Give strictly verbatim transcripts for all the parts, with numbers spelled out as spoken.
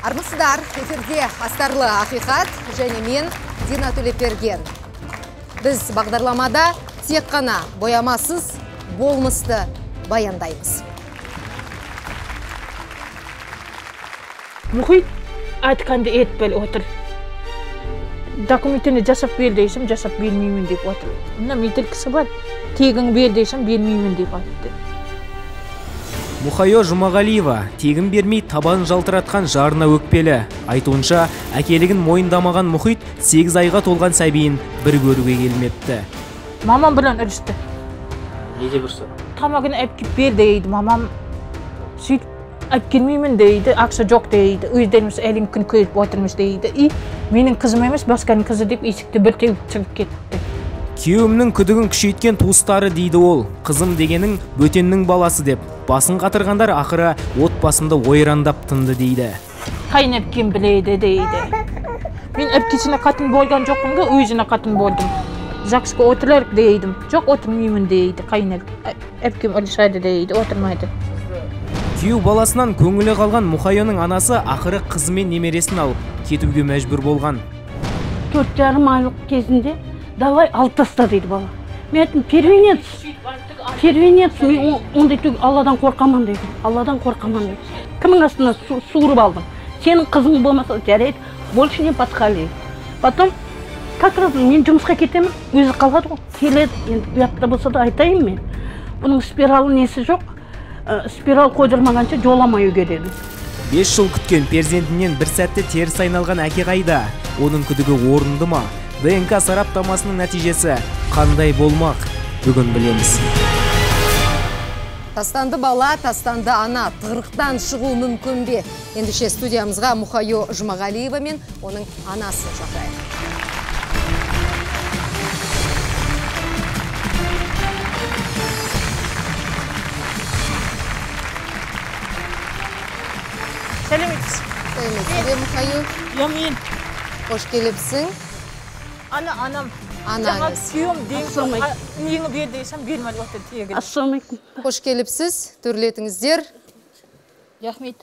Армысыздар, эфирде астарлы ақиқат және мен Дина Төлепберген. Біз бағдарламада тек қана боямасыз болмысты баяндаймыз. Мұхит айтқанды етпел отыр. Документini жасап бер дейсім, жасап бермеймін деп отыр. Мына метел кісі бар, тегін бер дейсім, бермеймін деп айтты. Мұхайо Жұмағалиева тегін бермей табан жалтыратқан жарына өкпелі. Айтуынша, әкелігін мойындамаған Мұхит сегіз айға толған сәбиін бір көруге келмепті. Мамам білен үрісті. Неде бұрсы? Тамағын әпкеп бер дейді, мамам сөйтіп әпкелмеймін дейді, ақша жоқ дейді, өздеріміз әлін күн көріп отырмыз дейді. И менің қызым емес, басқаның қызы деп есікті бір теуіп шығып кетті. Күйеуімнің күдігін күшейткен туыстары дейді ол. Қызым дегенің бөтеннің баласы деп. Басын қатырғандар ақыры отбасымды ойрандап тынды дейді. Қайын әпкем біледі дейді. Мен әпкесіне қатын болған жоқпын, өзіне қатын болдым. Жақсыға отырарық дейдім. Жоқ, отырмаймын дейді. Қайын әпкем өлішады дейді, отырмайды. Күйеу баласынан көңілі қалған Мұхайоның анасы ақыры қызы мен немересін алып кетуге мәжбүр болған. Төрт жарым айлық кезінде давай алып таста дейді бала. Мен айттым, первенец, первенец, мен ондай түк Алладан қорқаман дейді. Алладан қорқаман дейді. Кімнің астына суырып алдым. Сенің қызың болмаса жарайды, больше не подхали. Потом, как раз мен жұмысқа кетемін, өзі қалады ғой. Келеді, енді ұятта болса да айтайын мен. Бұның спиралы несі жоқ, спирал қойдырмағанша жоламай өге деді. Бес жыл күткен перзентінен бір сәтте теріс айналған әке қайда? Оның күдігі орынды ма? ДНК сараптамасының нәтижесі қандай болмақ? Бүгін білеміз. Тастанды бала, тастанды ана, тығырықтан шығу мүмкін бе? Ендіше студиямызға Мұхайо Жұмағалиева мен оның анасы шақырайық. Сәлеметсіз. Сәлеметсіз, Мұхайо. Я мен. Қош келіпсің. Ана, анам. Анаңыз. Күйеуім деймін, нені бер дейсем, бермәді отыр тегін. Ассаламайкум. Қош келіпсіз, төрлетіңіздер. Рахмет.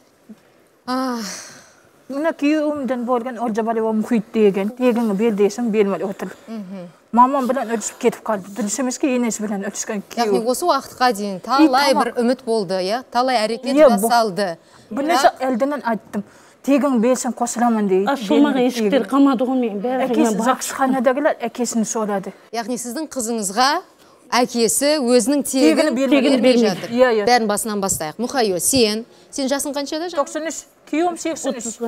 Мына күйеуімден болған Оржабалева Мұхит деген, тегін бер дейсем, бермәді отыр. Мамам білен өтісіп кетіп қалды. Дұрыс емес ке, енесі білен өтіскен күйеуім. Яғни осы уақытқа дейін талай бір үміт болды, талай әрекет жасалды. Бірнеше әлденен айттым. Тегін берсін қосыламын дейді. Ашылмаға есіктер қамады ғой мен. Әкесі жақсықанадағылар әкесін сорады. Яғни сіздің қызыңызға әкесі өзінің тегін бермей жатыр. Бәрін басынан бастайық. Мұхайо, сен, сен жасың қаншада жаңа? тоқсан үш, күйеуім сексен үш.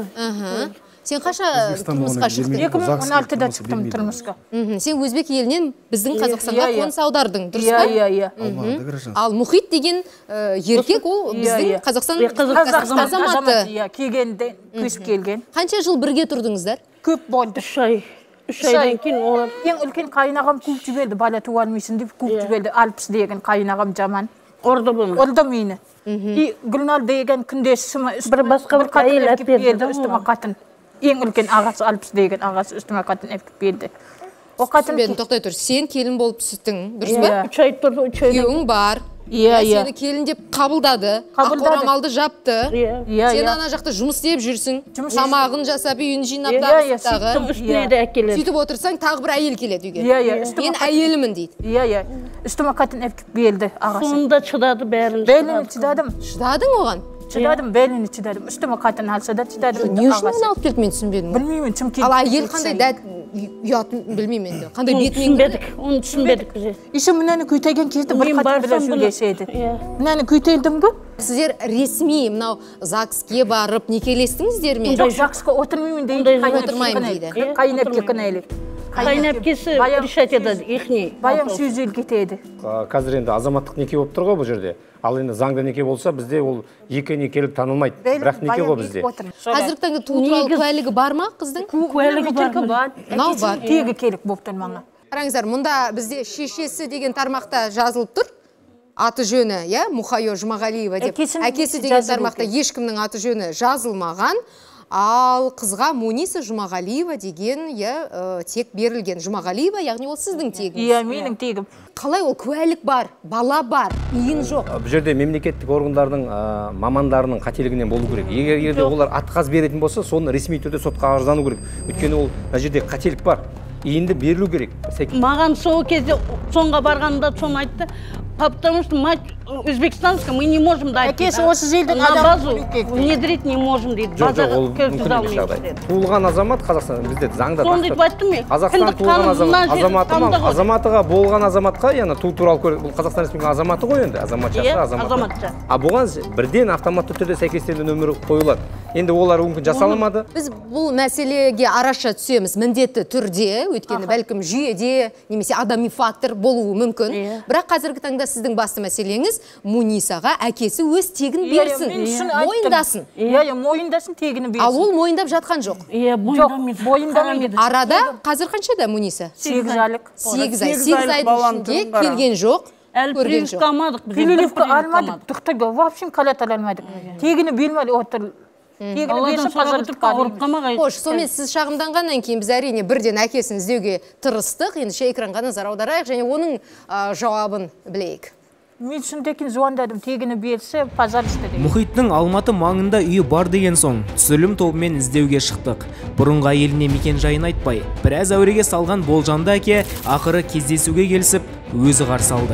Сен қаша тұрмысқа шықтың? екі мың он алтыда шықтым тұрмысқа. Сен өзбек елінен біздің Қазақстанға қоныс аудардың, дұрыс па? Иә, иә. Ал Мұхит деген еркек ол біздің Қазақстан азаматы. Келгенде көшіп келген. Қанша жыл бірге тұрдыңыздар? Көп болды. Үш ай. Үш айдан кейін олар. Ең үлкен қайынағам көп жіберді, бала туалмайсың деп көп жіберді. Алпыс деген қайынағам жаман. Орда болма. Орда мені. И Гүлнар деген күндесіме бір басқа бір қайын әп берді. Үстіме қатын. Ең үлкен ағасы алпыс деген ағасы үстіме қатын әпкіп берді. Түсінбедім, тоқтай тұр. Сен келін болып түсіттің, дұрыс ба? Үш ай тұрды, үш айдан. Күйеуің бар. Сені келін деп қабылдады. Ақ орамалды жапты. Сен ана жақта жұмыс істеп жүрсің. Тамағын жасап, үйін жинап дағыстағы. Үстіне де әкеледі. Сөйтіп отырсаң, тағы бір әйел келеді үйге. Мен әйелімін дейді. Иә, иә. Үстіме қатын әпкіп берді ағасы. Сонда чыдады бәрін. Бәлін чыдадым. Шыдадың оған? Чыдадым, бәлін чыдадым. Үстіме қатын алса да чыдадым. Не үшін оны алып келді, мен түсінбедім. Білмеймін, чым келді. Ал әйел қандай дәт ұятын білмеймін енді. Қандай бетімен көрді? Оны түсінбедік біз. Иші мұнаны көйтеген кезде бір қатын біле сөйлеседі. Мұнаны көйтелдім бі? Сіздер ресми мынау ЗАГСке барып некелестіңіздер ме? Жоқ, ЗАГСқа отырмаймын дейді. Отырмаймын дейді. Қайын әпке кінәлі. Қайын әпкесі решать етеді, ихни. Баян сөзел кетеді. Қазір енді азаматтық неке болып тұр ғой бұл жерде. Ал енді заңда неке болса, бізде ол екі некелік танылмайды. Бірақ неке ғой бізде. Қазіргі таңда туу туралы куәлігі бар ма қыздың? Куәлігі бар. Мынау бар. Тегі келік болып тұр маңа. Қараңыздар, мұнда бізде шешесі деген тармақта жазылып тұр. Аты жөні, иә, Мұхайо Жұмағалиева деп. Әкесі деген тармақта ешкімнің аты жөні жазылмаған. Ал қызға Муниса Жұмағалиева деген е, тек берілген. Жұмағалиева, яғни ол сіздің тегіңіз. Иә, менің тегім. Қалай ол куәлік бар, бала бар, үйін жоқ? Бұл жерде мемлекеттік органдардың мамандарының қателігінен болу керек. Егер егер олар отказ беретін болса, соны ресми түрде сотқа арыздану керек. Өйткені ол мына жерде қателік бар. Иінді берілу керек. Маған сол кезде соңға барғанда соны айтты. Потому что мать Өзбекстанская, мы не можем дать. Әкесі осы жердің на базу внедрить не можем дейді. Жоқ, жоқ, туылған азамат Қазақстан бізде заңда сондайды айттым мен. Қазақстан туылған азаматы, азаматыға болған азаматқа, яғни туу туралы бұл Қазақстан Республикасының азаматы ғой енді, азаматшасы, азаматы. А бұған бірден автоматты түрде сәйкестендіру нөмірі қойылады. Енді олар мүмкін жасаламады. Біз бұл мәселеге араша түсеміз міндетті түрде, өйткені бәлкім жүйеде немесе адами фактор болуы мүмкін. Бірақ қазіргі таңда сіздің басты мәселеңіз Мунисаға әкесі өз тегін берсін, мойындасын. Иә, мойындасын, тегіні берсін. Ал ол мойындап жатқан жоқ. Иә, мойындамайды. Арада қазір қаншада Муниса? сегіз айлық. сегіз ай. сегіз айдың ішінде келген жоқ. Әлі прививка алмадық. Прививка алмадық. Доктор, вообще калат ала алмадық. Тегіні бермеді отыр. Қош, сонымен сіз шағымданғаннан кейін біз әрине бірден әкесін іздеуге тырыстық. Енді экранға назар аударайық және оның жауабын білейік. Мен шындекен звондадым, тегіні берсе, пожалуйста дейді. Мұхиттың Алматы маңында үйі бар деген соң, түсірілім тобымен іздеуге шықтық. Бұрынғы әйеліне мекен жайын айтпай, біраз әуреге салған болжанды әке ақыры кездесуге келісіп, өзі қарсы алды.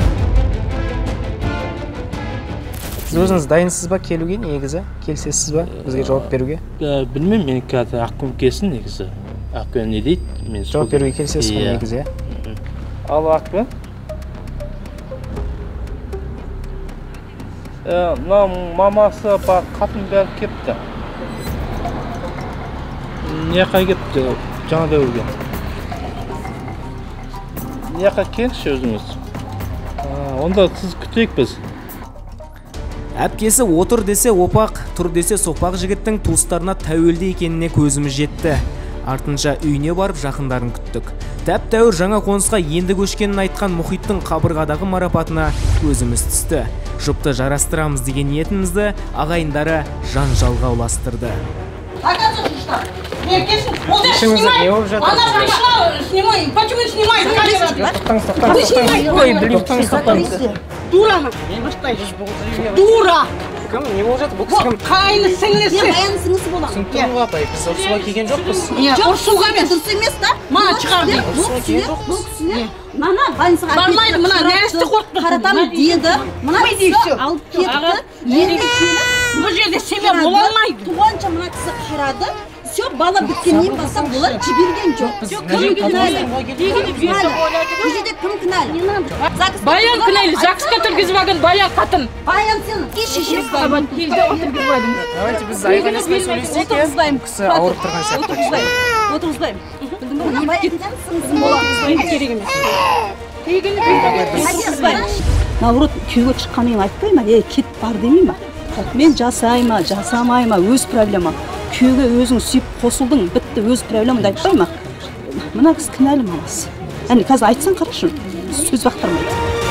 Сіз өзіңіз дайынсыз ба келуге, негізі? Келсесіз ба бізге жауап беруге? Білмеймін, мен қазір аққым келсін негізі. Ақпен не дейді? Жауап беруге келсесіз ғой негізі. Алло, Ақпен. Мамасы бар қатын бәрі кепті. Неқай кепті, жаңада өлген. Неқай келші өзіңіз. Онда сіз күтейік біз. Әпкесі отыр десе опақ, тұр десе соқпақ жігіттің туыстарына тәуелді екеніне көзіміз жетті. Артынша үйіне барып жақындарын күттік. Тәп-тәуір жаңа қонысқа енді көшкенін айтқан Мұхиттың қабырғадағы марапатына көзіміз түсті. Жұпты жарастырамыз деген ниетімізді ағайындары жанжалға ұластырды. Дура ма? Дура! Кім? Не болып жатыр? Бұл кісі кім? Қайны сіңлісі. Мен аяның сіңлісі боламын. Түсініп тұрмын апай, біз ұрсуға келген жоқпыз. Ұрсуға емес. Дұрыс емес та? Мана шығарды. Ұрсуға келген жоқпыз. Бұл кісілер мана больницаға бармайды, мына нәресті қорқытты. Қаратамын деді. Мына кісі алып кетті. Енді бұл жерде семья бола алмайды. Туғанша мына кісі қарады. Все, бала біткеннен бастап бұлар жіберген жоқ. Кім кінәлі? Бұл жерде кім кінәлі? Баян кінәлі, ЗАГСқа тұрғызып алған баян қатын. Баян сен еш шешесі бар. Давайте біз айғанасына сөйлесек, Отырғызбаймын. кісі ауырып тұрған сияқты. Отырғызбаймын. Білдің ба? Баяндан сыңсың боламыз. Керек емес. Наоборот, күйеуге шыққанын айтпай ма? Ей, кет бар демей ма? Мен жасай ма, жасамай ма, өз проблема. Күйеуге өзің сүйіп қосылдың, бітті, өз проблемаңды айтпай ма? Мына кісі кінәлі мамасы. Әне қазір айтсаң қарашы, сөз бақтырмайды.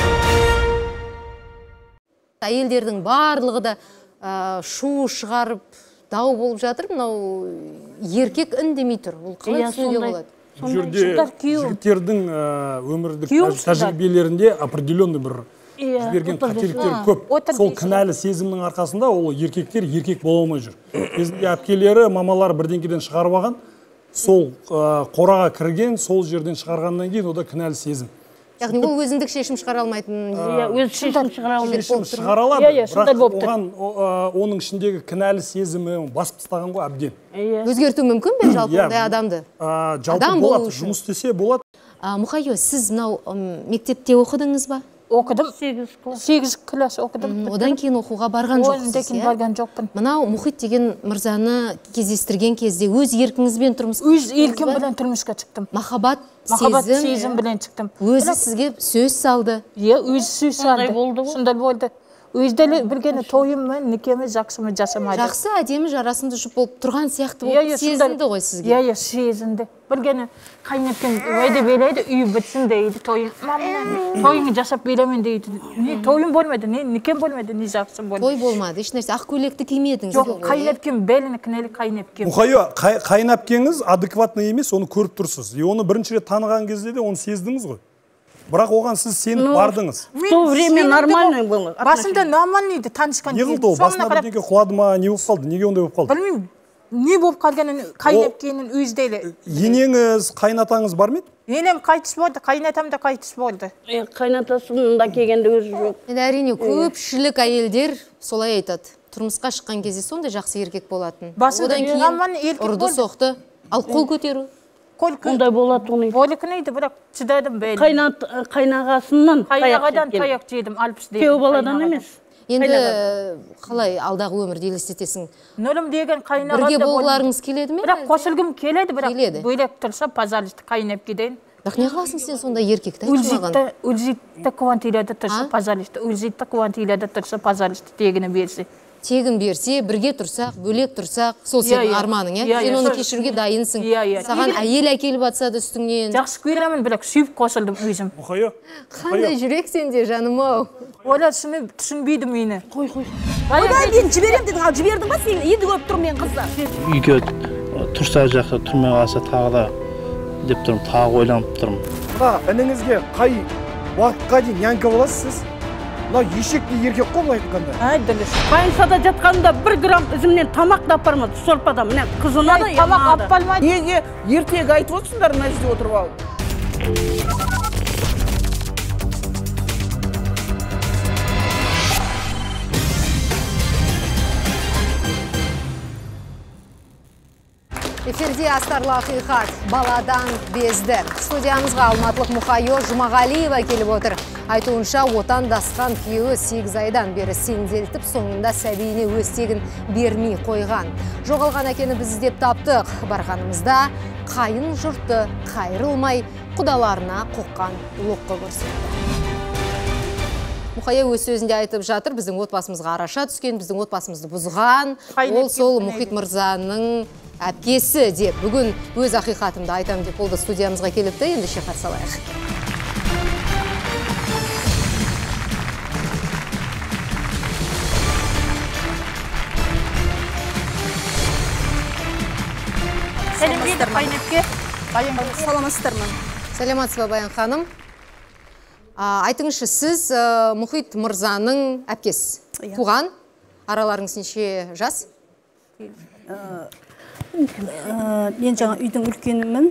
Әйелдердің барлығы да шу шығарып, дау болып жатыр, мынау еркек үндемей тұр. Ол қалай түсінуге болады? Бұл жерде жігіттердің өмірлік тәжірибелерінде определенный бір жіберген қателіктер көп. Сол кінәлі сезімнің арқасында ол еркектер еркек бола алмай жүр. Кезінде әпкелері, мамалары бірдеңкеден шығарып алған, сол қораға кірген, сол жерден шығарғаннан кейін ода кінәлі сезім. Яғни ол өзіндік шешім шығара алмайтын. Өз шешім шығара алмайтын. Шешім шығара алады, бірақ оған оның ішіндегі кінәлі сезімі басып тастаған ғой әбден. Өзгерту мүмкін бе жалпы ондай адамды? Жалпы болады, жұмыс істесе болады. Мұхайо, сіз мынау мектепте оқыдыңыз ба? Оқыдым. сегіз класс оқыдым. Одан кейін оқуға барған жоқсыз, иә? Барған жоқпын. Мынау Мұхит деген мырзаны кездестірген кезде өз еркіңізбен тұрмыс? Өз еркім білен тұрмысқа шықтым. Махаббат сезім, сезім білен шықтым. Өзі сізге сөз салды? Е, өзі сөз салды. Сондай болды. Өздері білгені тойым мен некеме жақсымы жасамайды. Жақсы, әдемі жарасымды жұп болып тұрған сияқты болып сезінді ғой сізге. Иә, иә, сезінді. Білгені қайнеткен өйде белейді, үй бітсін дейді, тойым. Тойыңы жасап беремен дейді. Не тойым болмады, не некем болмады, не жақсым болмады. Той болмады, еш нәрсе, ақ көйлекті кимедіңіз. Жоқ, қайнепкем беліні кінәлі қайнепкем. Мұхайо, қайнапкеңіз адекватный емес, оны көріп тұрсыз. И оны бірінші рет таныған кезде де оны сездіңіз ғой. Бірақ оған сіз сеніп бардыңыз. В то время нормальный был. Басында нормальный еді, танышқан кезде. Не қылды ол? Басына бірдеңке құлады ма, не болып қалды? Неге ондай болып қалды? Білмеймін. Не болып қалғанын қайнапкенін өздері. Енеңіз, қайнатаңыз бар ма еді? Енем қайтыс болды, қайнатам да қайтыс болды. Қайнатасында келгенде өзі жоқ. Енді әрине көпшілік әйелдер солай айтады. Тұрмысқа шыққан кезде сондай жақсы еркек болатын. Одан кейін ұрды соқты, ал қол көтеру. Ондай болады оны. Болыкынайды, бірақ шыдадым бәлі. Қайнағасынан Қайнағадан таяқ жедім, алпыс дейін. Кеу баладан емес. Енді қалай алдағы өмірді елестетесің? Нөлім деген қайнағанда бірге болғыларыңыз келеді ме? Бірақ қосылғым келеді, бірақ бөлек тұрса, пазалышты қайнап кедейін. Бірақ не қыласың сен сонда еркекті айтшы маған? Үлжитті квантиледі тұрса, пазалышты. Үлжитті квантиледі тұрса, пазалышты тегіні берсе. Тегін берсе, бірге тұрсақ, бөлек тұрсақ, сол сенің арманың, е? Сен оны кешіруге дайынсың. Саған әйел әкеліп атсады үстіңнен. Жақсы көремін, бірақ сүйіп қосылдым өзім. Мұхайо. Қандай жүрек сенде, жаным-ау. Олар түсінбейді мені. Қой, қой. Одан мен жіберем дедің, ал жібердің ба сен? Енді көріп тұрмын мен қыздар. Үйге тұрса жақсы, тұрмай қалса тағы да деп тұрмын, тағы ойланып тұрмын. Ініңізге қай уақытқа дейін нянька боласыз сіз? Мына ешекті еркек қой былай айтқанда. Ай, дұрыс. Больницада жатқанда бір грамм ізімнен тамақ да апармады, сорпада. Міне қызына да тамақ апармайды. Неге ертегі айтып отырсыңдар мына жерде отырып алып? Эфирде астарлы ақиқат, баладан безді. Студиямызға алматылық Мұхайо Жұмағалиева келіп отыр. Айтуынша отандасқан күйеуі сегіз айдан бері сенделтіп, соңында сәбиіне өз тегін бермей қойған. Жоғалған әкені біз іздеп таптық. Барғанымызда қайын жұртты қайырылмай, құдаларына қоққан лоққы көрсетті. Мұхайо өз сөзінде айтып жатыр, біздің отбасымызға араша түскен, біздің отбасымызды бұзған. Ол сол Мұхит Мырзаның әпкесі деп. Бүгін өз ақиқатымды айтам деп болды студиямызға келіпті, енді шеқат салайық. Сәлемдейді қайнепке. Саламатсыздар ма? Сәлематсыз ба Баян ханым. Айтыңызшы, сіз Мұхит Мырзаның әпкесі. Туған, араларыңыз неше жас? Мен жаңа үйдің үлкенімін,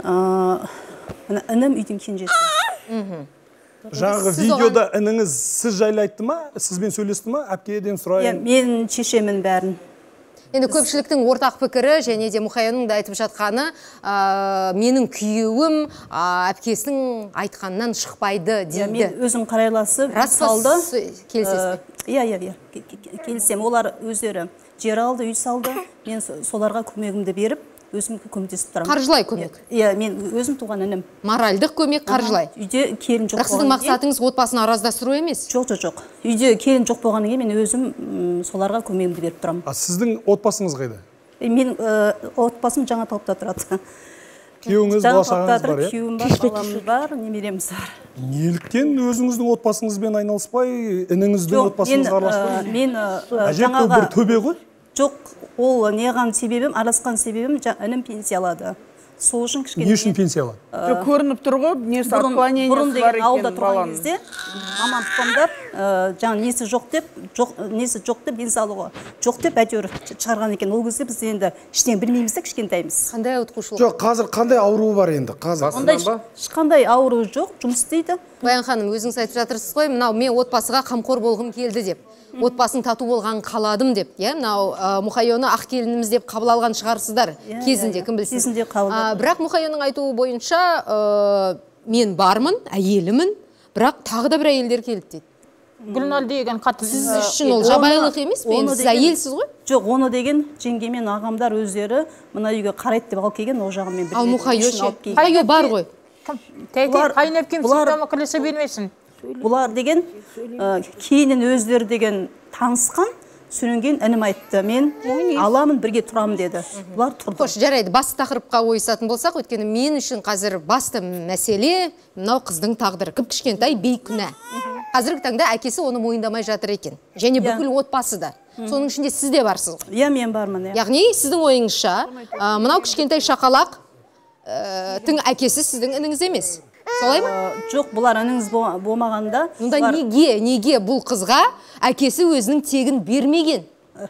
інім үйдің кенжесі. Жаңағы видеода ініңіз сіз жайлы айтты ма? Сізбен сөйлесті ма? Әпкеден сұрайын. Мен шешемін бәрін. Енді көпшіліктің ортақ пікірі және де Мұхайоның да айтып жатқаны, менің күйеуім әпкесінің айтқаннан шықпайды дейді. Мен өзім қарайласып, салды. Келісесіз бе? Иә, иә, иә. Келісем, олар өздері жер алды, үй салды. Мен соларға көмегімді беріп, өзім көмектесіп тұрамын. Қаржылай көмек? Иә, мен өзім туған інім. Моральдық көмек, қаржылай? Үйде келін жоқ болғаннан кейін. Бірақ сіздің мақсатыңыз отбасын араздастыру емес? Жоқ, жоқ, жоқ. Үйде келін жоқ болғаннан кейін мен өзім соларға көмегімді беріп тұрамын. А сіздің отбасыңыз қайда? Мен отбасым жаңа талапта тұрады. Күйеуіңіз, бала-шағаңыз бар, е? Күйеуім бар, баламыз бар, немереміз бар. Неліктен өзіңіздің отбасыңызбен айналыспай, ініңіздің отбасыңызға араласпай? Мен жаңағы бір төбе ғой? Жоқ, ол неған себебім, араласқан себебім інім пенсия алады. Сол үшін кішкене... Не үшін пенсия алады? Көрініп тұр ғой, несі отклонениесі бар екен баланың. Маман тұқымдар, жаңа несі жоқ деп, несі жоқ деп денсаулығы жоқ деп әйтеуір шығарған екен. Ол кезде біз енді іштен білмейміз де кішкентаймыз. Қандай ауытқушылық? Жоқ, қазір қандай ауруы бар енді? Ешқандай ауруы жоқ, жұмыс істейді. Баян ханым, өзіңіз айтып жатырсыз ғой, мынау мен отбасыға қамқор болғым келді деп. Отбасын тату болған қаладым деп. Мынау Мұхайоны ақ келініміз деп қабыл алған шығарсыздар кезінде, кім білсін. Кезінде қабыл. Бірақ Мұхайоның айтуы бойынша мен бармын, әйелімін, бірақ тағы да бір әйелдер келді дейді. Гүлнар деген қатты. Сіз үшін ол жабайылық емес пе? Сіз әйелсіз ғой? Жоқ, оны деген жеңгемен ағамдар өздері мына үйге қарайды деп алып келген, ол жағымен Ал Мұхайо ше? Мұхайо бар ғой. Қайнепкем симптомы кілесі бермесін. Бұлар деген кейінен өздері деген танысқан, содан кейін інім айтты, мен аламын, бірге тұрамын деді. Бұлар тұрды. Қош, жарайды, басты тақырыпқа ойысатын болсақ, өйткені мен үшін қазір басты мәселе мынау қыздың тағдыры. Кіп-кішкентай бейкүнә. Қазіргі таңда әкесі оны мойындамай жатыр екен. Және бүкіл отбасы да. Соның ішінде сіз де барсыз. Иә, мен бармын. Яғни сіздің ойыңызша, мынау кішкентай шақалақ тың әкесі сіздің ініңіз емес. Солай ма? Жоқ, бұлар ініңіз болмағанда. Мұнда неге, неге бұл қызға әкесі өзінің тегін бермеген?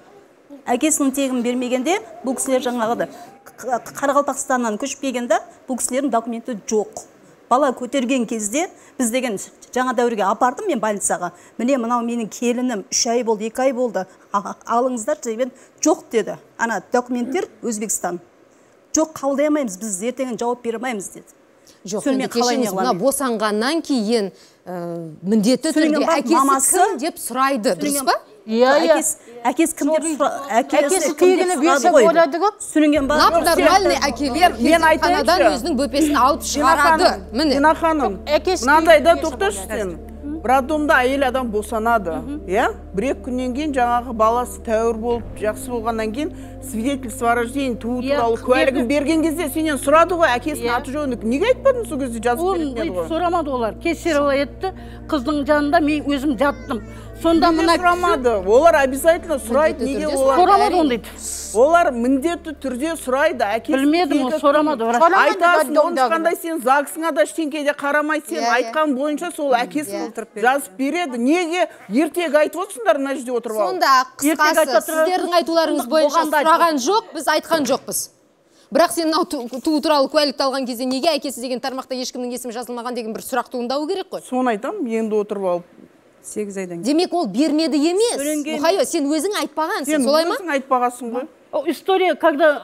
Әкесінің тегін бермегенде бұл кісілер жаңағыды Қарақалпақстаннан көшіп келгенде бұл кісілердің документі жоқ. Бала көтерген кезде біз деген жаңа дәуірге апардым мен больницаға. Міне мынау менің келінім үш ай болды, екі ай болды. Алыңыздар деген жоқ деді. Ана документтер Өзбекстан. Жоқ, қабылдай алмаймыз, біз ертеңін жауап бере алмаймыз деді. Жоқ, енді кешіңіз, мына босанғаннан кейін міндетті түрде әкесі кім деп сұрайды, дұрыс па? Иә, иә. Әкесі кім деп сұрайды? Әкесі тегіні берсе болады ғой. Сүрінген бар. Нормальный әкелер перзентханадан өзінің бөпесін алып шығарады. Дина ханым, мынандайда тоқташы сен. Роддомда әйел адам босанады, иә? Бір-екі күннен кейін жаңағы баласы тәуір болып, жақсы болғаннан кейін свидетельство о рождении туу туралы куәлігін берген кезде сенен сұрады ғой, әкесінің аты жөнін. Неге айтпадың сол кезде жазып беретін ғой? Сұрамады олар. Кесерова етті, қыздың жанында мен өзім жаттым. Сонда мына сұрамады. Олар обязательно сұрайды, неге олар? Сұрамады ондайды. Олар міндетті түрде сұрайды. Білмедім, ол сұрамады. Айтасың, оны қандай сен загсыңа да ештеңкеде қарамай, сен айтқан бойынша сол әкесі жазып береді. Неге ертегі айтып отырсыңдар мына жерде отырып алып? Сонда қысқасы, сіздердің айтуларыңыз бойынша сұраған жоқ, біз айтқан жоқпыз. Бірақ сен туу туралы куәлікті алған кезде неге әкесі деген тармақта ешкімнің есімі жазылмаған деген бір сұрақ туындауы керек қой? Соны айтам, енді отырып алып. сегіз айдан. Демек ол бермеді емес. Мұхайо, сен өзің айтпағансың, солай ма? Сен өзің айтпағансың ғой. История, когда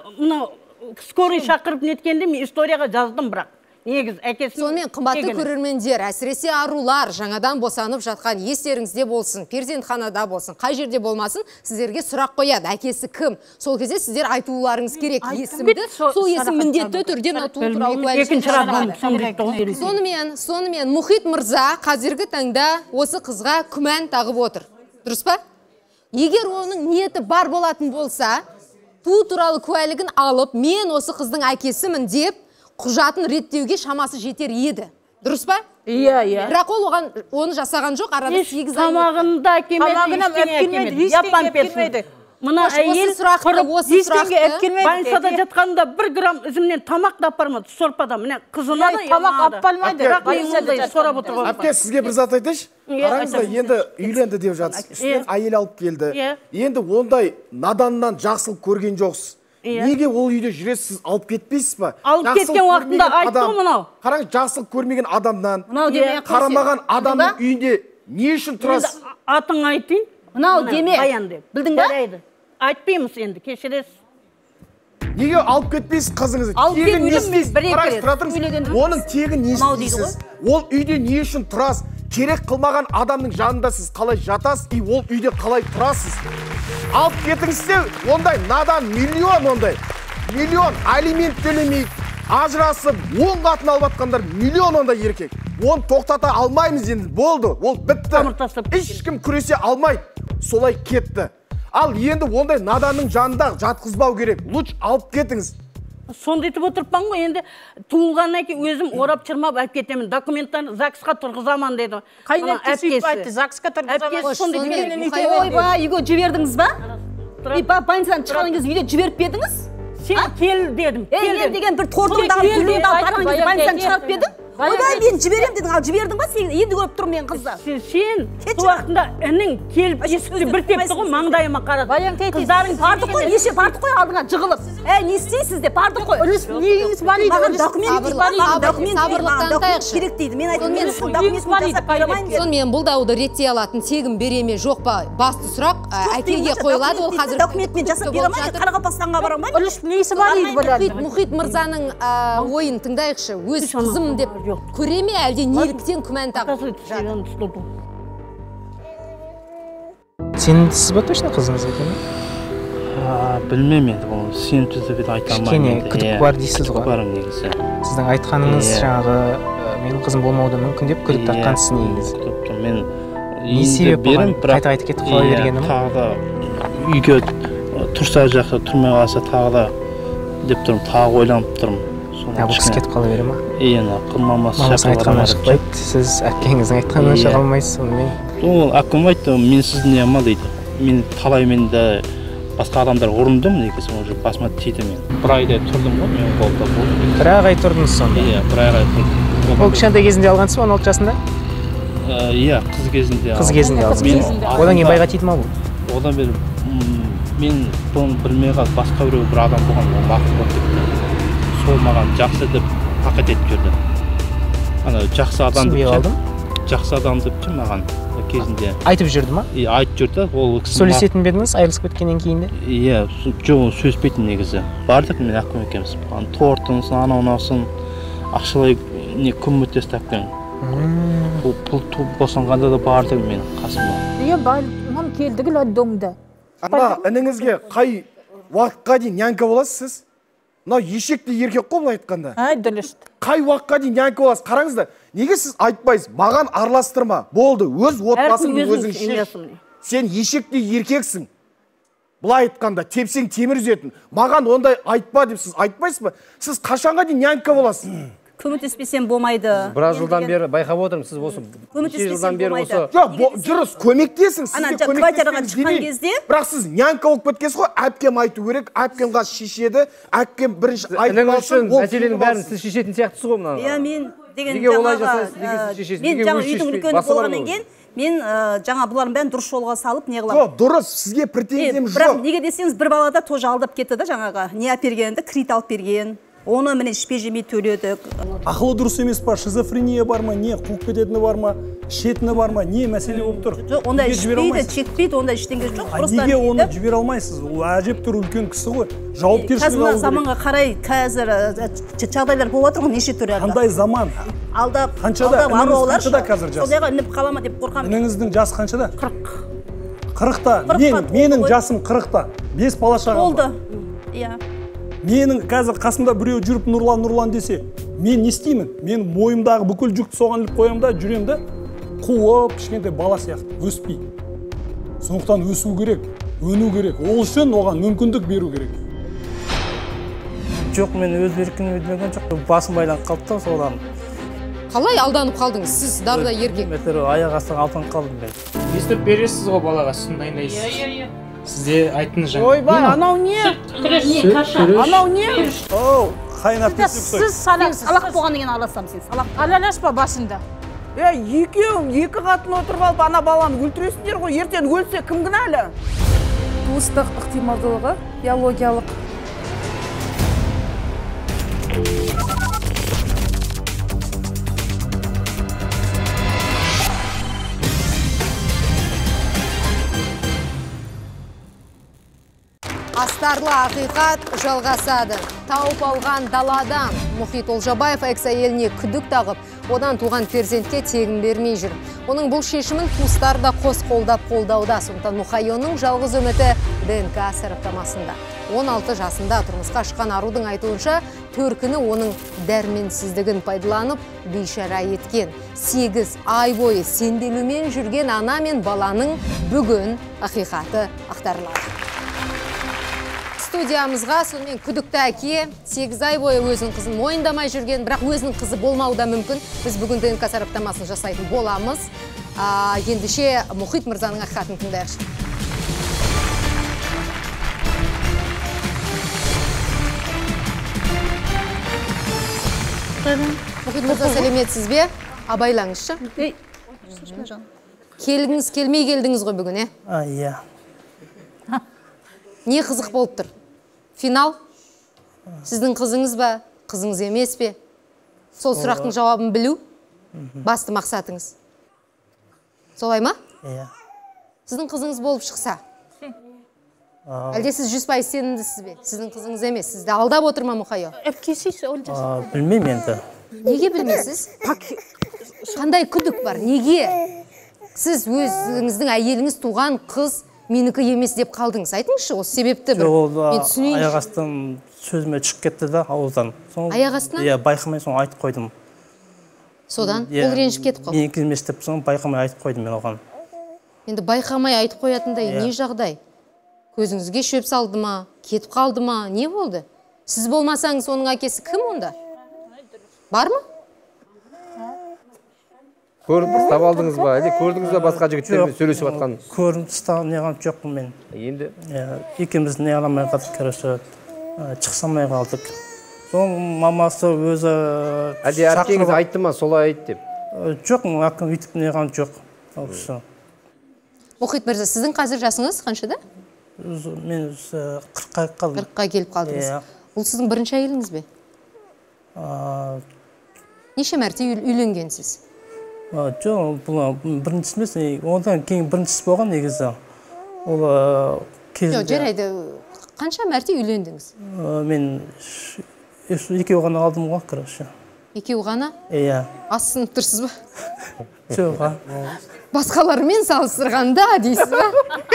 скорый шақырып неткенде, мен историяға жаздым бірақ. Негіз, әкесі... Сонымен қымбатты көрермендер, әсіресе арулар жаңадан босанып жатқан естеріңізде болсын, перзентханада болсын, қай жерде болмасын, сіздерге сұрақ қояды. Әкесі кім? Сол кезде сіздер айтуларыңыз керек есімді. Сол есім міндетті түрде мына туу туралы куәлік. Сонымен, сонымен Мұхит мырза қазіргі таңда осы қызға күмән тағып отыр. Дұрыс па? Егер оның ниеті бар болатын болса, туу туралы куәлігін алып, мен осы қыздың әкесімін деп құжатын реттеуге шамасы жетер еді. Дұрыс па? Иә, иә. Бірақ ол оған оны жасаған жоқ, арада сегіз ай. Тамағында әкемеді, япан персін. Мына әйел ештеңе әпкелмеді. Больницада жатқанда бір грамм үзімнен тамақ да апармады, сорпада. Міне қызына да тамақ апармайды. Әпке, сізге бір зат айтайыншы. Қараңыздар, енді үйленді деп жатырсыз. Үстінен әйел алып келді. Енді ондай наданнан жақсылық көрген жоқсыз. Неге ол үйде жүресіз, алып кетпейсіз ба? Алып кеткен уақытында айтты мынау. Қараңыз, жақсылық көрмеген адамнан, қарамаған адамның үйінде не үшін тұрасыз? Атын айтайын. Мынау деме. Білдің ба? Айтпаймыз енді, кешіресіз. Неге алып кетпейсіз қызыңызды? Тегін не істейсіз? Оның тегін не істейсіз? Ол үйде не үшін тұрасыз? Керек қылмаған адамның жанында сіз қалай жатасыз, и ол үйде қалай тұрасыз? Алып кетіңізде, ондай надан миллион ондай. Миллион алимент төлемейді, ажырасып, он қатын алып атқандар миллион ондай еркек. Оны тоқтата алмаймыз енді, болды, ол бітті. Ешкім күресе алмайды, солай кетті. Ал енді ондай наданның жанында жатқызбау керек. Лучше алып кетіңіз. Сонда етіп отырпан ғой, енді туылғаннан кейін өзім орап чырмап әп кетемін. Документтан ЗАГСқа тұрғызаман деді. Қайын әпкесі айтты, ЗАГСқа тұрғызаман. Ойба, үйге жібердіңіз ба? Больницадан шыққан кезде үйде жіберіп бердіңіз? Сен кел дедім. Ел деген бір торқырдағы түліңді алып барған кезде больницадан шығарып бердің? Ойбай, мен жіберем дедің, ал жібердің ба? Сен енді көріп тұрмын мен қызды. Сен сол уақытында інің келіп есікті бір тепті ғой, маңдайыма қарады. Қыздарың бардық қой, неше бардық қой алдыңа жығылып. Ә, не істейсіз де бардық қой. Негіңіз бар еді. Маған документ керек дейді. Мен айтып, мен сол документін жасап беремайын деді. Сонымен бұл дауды реттей алатын тегін бере ме жоқ па? Басты сұрақ әкеге қойылады, ол қазір документмен жасап беремайын, Қарақалпақстанға барамайын. Үліс несі бар еді? Мұхит мырзаның ойын тыңдайықшы, өз қызым деп көре ме, әлде неліктен күмән тағып жатыр? Сенімдісіз ба точно қызыңыз екен? Білмем енді, бұл сенімсіздігі де айта алмаймын. Кішкене күдік бар дейсіз ғой. Күдік барым негізі. Сіздің айтқаныңыз жаңағы менің қызым болмауы мүмкін деп күдік таққансыз негізі. Мен не себеп болған? Қайта қайта кетіп қала бергені ма? Тағы да үйге тұрса жақсы, тұрмай қалса тағы да деп тұрмын, тағы ойланып тұрмын. Бұл кісі кетіп қала бере ма? Ені, қылмамасы мамасының айтқанынан шықпайды, сіз әпкеңіздің айтқанынан шыға алмайсыз онымен. Ол әпкем айтты, мен сіздің не ама дейді. Мен талай мен де басқа адамдар ұрындым, негізі уже басыма тиді мен. Бір айдай тұрдым ғой, мен қолда болдым. Бір ай тұрдыңыз сонда? Иә, бір айдай тұрдым. Ол кішкентай кезінде алғансыз он алты жасында? Иә, қыз кезінде алғансыз. Қыз кезінде алғансыз. Одан кейін байға тиді ма бұл? Одан бері мен бұны білмей қалып басқа біреу бір адам болған, ол мақұл болды деп. Сол маған жақсы деп хақет етіп жүрді. Ана жақсы адам деп жақсы адам деп жүр маған кезінде. Айтып жүрді ма? Иә, айтып жүрді. Ол кісі сөйлесетін бе едіңіз айырылысып кеткеннен кейін де? Иә, жоқ, сөйлеспейтін негізі. Бардық мен әпкем екеуміз. Тортынсын, анау-мынаусын ақшалай не көмектесті әпкем. Пұл босанғанда да бардық мен қасыма. Иә, мам келдік ләддоңда. Ана ініңізге қай уақытқа дейін нянька боласыз сіз? Мынау ешекті еркек қой былай айтқанда. Ай, дұрыс. Қай уақытқа дейін нянька боласыз? Қараңыздар, неге сіз айтпайсыз? Маған араластырма. Болды, өз отбасыңды өзің шеш. Сен ешекті еркексің. Былай айтқанда, тепсең темір үзетін. Маған ондай айтпа деп сіз айтпайсыз ба? Сіз қашанға дейін нянька боласыз? Көмектеспесем болмайды. Біраз жылдан бері байқап отырмын, сіз осы Көмектеспесем болмайды. Жоқ, дұрыс, көмектесің. Ана квартираға шыққан кезде, бірақ сіз нянька болып кеткенсіз ғой, әпкем айту керек, әпкем қас шешеді, әпкем бірінші айтып алсын. Мәселенің бәрін сіз шешетін сияқтысыз ғой мынаны. Иә, мен деген жаңағы мен жаңа үйдің үлкені болғаннан кейін мен жаңа бұлардың бәрін дұрыс жолға салып не қыламын. Жоқ, дұрыс, сізге претензиям жоқ. Бірақ неге десеңіз, бір бала да тоже алдап кетті да жаңағы. Не әпергенді, кредит алып берген. Оны міне ішпей жемей төледік. Ақылы дұрыс емес па, шизофрения бар ма, не қуып кететіні бар ма, ішетіні бар ма, не мәселе болып тұр? Жоқ, онда ішпейді, чекпейді, онда ештеңе жоқ. Неге оны жібере алмайсыз? Ол әжептәуір үлкен кісі ғой. Жауапкершілік алу керек. Заманға қарай қазір жағдайлар болып жатыр ғой, неше түрлі. Қандай заман? Алдап, қаншада? Ініңіз қаншада қазір жас? Сондайға ілініп қала ма деп қорқамын. Ініңіздің жасы қаншада? қырық. қырықта. Менің жасым қырықта. бес бала шағам бар. Болды. Иә. Менің қазір қасымда біреу жүріп Нұрлан Нұрлан десе, мен не істеймін? Мен мойымдағы бүкіл жүкті соған іліп қоямын да, жүремін да, қуып, кішкентай бала сияқты, өспей. Сондықтан өсу керек, өну керек. Ол үшін оған мүмкіндік беру керек. Жоқ, мен өз еркін өдмеген жоқ, басым байланып қалды содан. Қалай алданып қалдыңыз? Сіз дарда еркек. Метр аяқ астынан алданып қалдым мен. Естіп бересіз ғой балаға, сүтін дайындайсыз. Иә, иә, иә. Сізде айттыңыз жаңа. Ойбай, анау не? Анау не? Оу, қайнап кетіп сіз. Сіз салақ болғаннан кейін аласам сен. Салақ. Алаласпа басында. Е, екеуің екі қатын отырып алып ана баланы өлтіресіңдер ғой. Ертең өлсе кім кінәлі? Туыстық ықтималдылығы биологиялық. Астарлы ақиқат жалғасады. Тауып алған даладан Мұхит Олжабаев экс-әйеліне күдік тағып, одан туған перзентке тегін бермей жүр. Оның бұл шешімін туыстары да қос қолдап қолдауда. Сондықтан Мұхайоның жалғыз үміті ДНК сараптамасында. он алты жасында тұрмысқа шыққан арудың айтуынша, төркіні оның дәрменсіздігін пайдаланып бейшара еткен. сегіз ай бойы сенделумен жүрген ана мен баланың бүгін ақиқаты ақтарылады. Студиямызға сонымен күдікті әке сегіз ай бойы өзінің қызын мойындамай жүрген, бірақ өзінің қызы болмауы да мүмкін. Біз бүгін ДНК сараптамасын жасайтын боламыз. Ендеше Мұхит мырзаның ақиқатын тыңдайықшы. Мұхит мырза, сәлеметсіз бе? Абайлаңызшы. Келдіңіз, келмей келдіңіз ғой бүгін, е? Иә. Не қызық болып тұр? Финал? Сіздің қызыңыз ба, қызыңыз емес пе? Сол сұрақтың жауабын білу? Басты мақсатыңыз. Солай ма? Иә. Сіздің қызыңыз болып шықса? Әлде сіз жүз пайыз сенімдісіз бе? Сіздің қызыңыз емес. Сізді алдап отыр ма Мұхайо? Білмеймін енді. Неге білмейсіз? Қандай күдік бар? Неге? Сіз өзіңіздің әйеліңіз туған қыз менікі емес деп қалдыңыз. Айтыңызшы, осы себепті бір мен түсінейінші. Аяқ астынан сөзіме шығып кетті да ауыздан. Аяқ астынан? Иә, байқамай соң айтып қойдым. Содан ол ренжіп кетіп қалды. Мен келместеп соң байқамай айтып қойдым мен оған. Енді байқамай айтып қоятындай не жағдай? Көзіңізге шөп салды ма, кетіп қалды ма, не болды? Сіз болмасаңыз оның әкесі кім онда? Бар ма? Көріп таба алдыңыз ба? Әлде көрдіңіз ба басқа жігіттермен сөйлесіп жатқанын? Көріп тастаған неған жоқпын мен. Енді екеуміз не аламай қалдық, короче, шықсамай қалдық. Соң мамасы өзі әлде әпкеңіз айтты ма, солай айт деп? Жоқ, әкім өйтіп неған жоқ. Мұхит мырза, сіздің қазір жасыңыз қаншада? Мен қырыққа қалдым. қырыққа келіп қалдыңыз. Бұл сіздің бірінші әйеліңіз бе? Неше мәрте үйленгенсіз? Жоқ, бұл біріншісі емес, одан кейін біріншісі болған негізі. Ол кезінде... Жоқ, жарайды, қанша мәрте үйлендіңіз? Мен екеу ғана алдым ғой, короче. Екеу ғана? Иә. Асынып тұрсыз ба? Жоқ, басқалармен салыстырғанда дейсіз ба?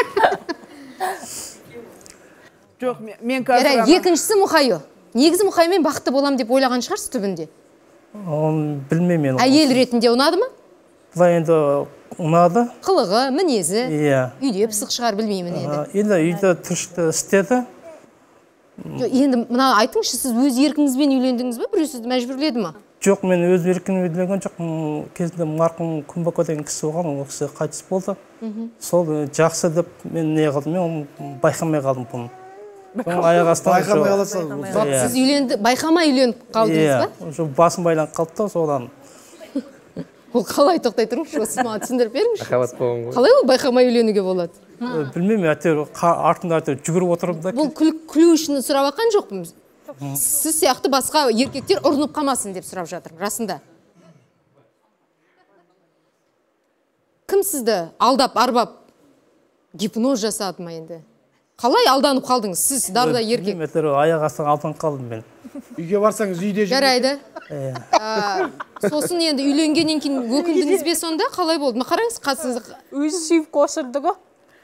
Жоқ, мен қазір... Екіншісі Мұхайо. Негізі Мұхаймен бақытты болам деп ойлаған шығарсыз түбінде? Оны білмеймін. Әйел ретінде ұнады ма? Бұлай енді ұнады. Қылығы, мінезі? Иә. Үйде пысық шығар, білмеймін енді. Енді үйде тіршілікті істеді. Енді мына айтыңызшы, сіз өз еркіңізбен үйлендіңіз бе? Біреу сізді мәжбүрледі ма? Жоқ, мен өз еркіммен үйленген жоқпын. Кезінде марқұм Күмбако деген кісі болған, ол кісі қайтыс болды. Сол жақсы деп мен не қылдым, мен байқамай қалдым бұны. Байқамай қаласыз. Сіз үйленді, байқамай үйленіп қалдыңыз ба? Иә, басым байланып қалды да, содан. Ол қалай тоқтай тұрыңызшы, осы маған түсіндіріп беріңізші. Махаббат болған ғой. Қалай ол байқамай үйленуге болады? Білмеймін, әйтеуір артында әйтеуір жүгіріп отырып да. Бұл күлу үшін сұрап жатқан жоқпын. Сіз сияқты басқа еркектер ұрынып қалмасын деп сұрап жатырмын, расында. Кім сізді алдап, арбап, гипноз жасады ма енді? Қалай алданып қалдыңыз? Сіз дарда еркек. Мен аяқ астынан алданып қалдым мен. Үйге барсаңыз үйде жүрмейді. Жарайды. Сосын енді үйленгеннен кейін өкіндіңіз бе сонда? Қалай болды? Қараңыз, қасыңызды. Өзі сүйіп қосылды ғой.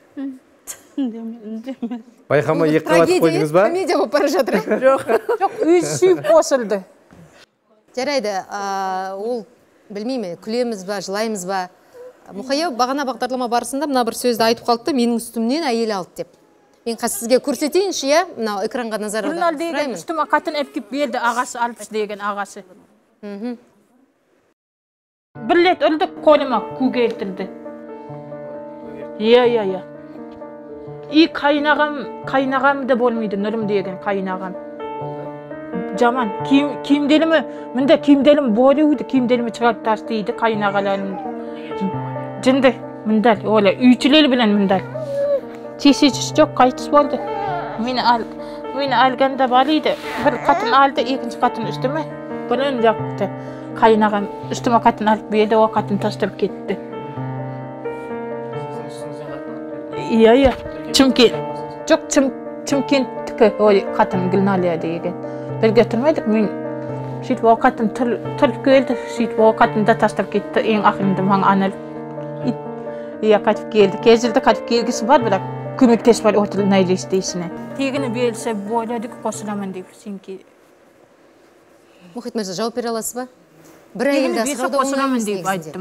Байқамай екі қалатып қойдыңыз ба? Комедия болып бара жатыр. Жоқ, жоқ, өзі сүйіп қосылды. Жарайды, ол білмеймін, күлеміз ба, жылаймыз ба. Мұхайо бағана бағдарлама барысында мына бір сөзді айтып қалды да, менің үстімнен әйел алды деп. Мен қазір сізге көрсетейінші, иә, мына экранға назар аударыңыз. Гүлнар деген үстіме қатын әпкеп берді, ағасы Алпыс деген ағасы. Бір рет ұрды, қолыма ку келтірді. Иә, иә, иә. И қайнағам, қайнағам да болмайды, Нұрым деген қайнағам. Жаман, киімделімі, мұнда киімделім болуды, киімделімі шығарып тастайды, қайнағаларым. Жынды, мұнда, ола, үйчілер білен мұнда. Тесечіс жоқ, қайтыс болды. Мені алғанда бар еді. Бір қатын алды, екінші қатын үстіме. Бұның жақты. Қайнаған үстіме қатын алып берді, о қатын тастап кетті. Иә, иә. Чүмкен. Жоқ, Чүмкенттікі ой қатын Гүлналия деген. Бірге тұрмайдық, мен сөйтіп о қатын тұрып келді, сөйтіп о қатын да тастап кетті. Ең ақырында маң анал. Иә, қайтып келді. Кезілді қайтып келгісі бар, бірақ көмектес бар отыр нәйлестейсіне. Тегіні берілсе бойладық қосыламын деп сенке. Мұхит мырза, жауап бере аласыз ба? Бір әйелді асырауды қосыламын деп айттым.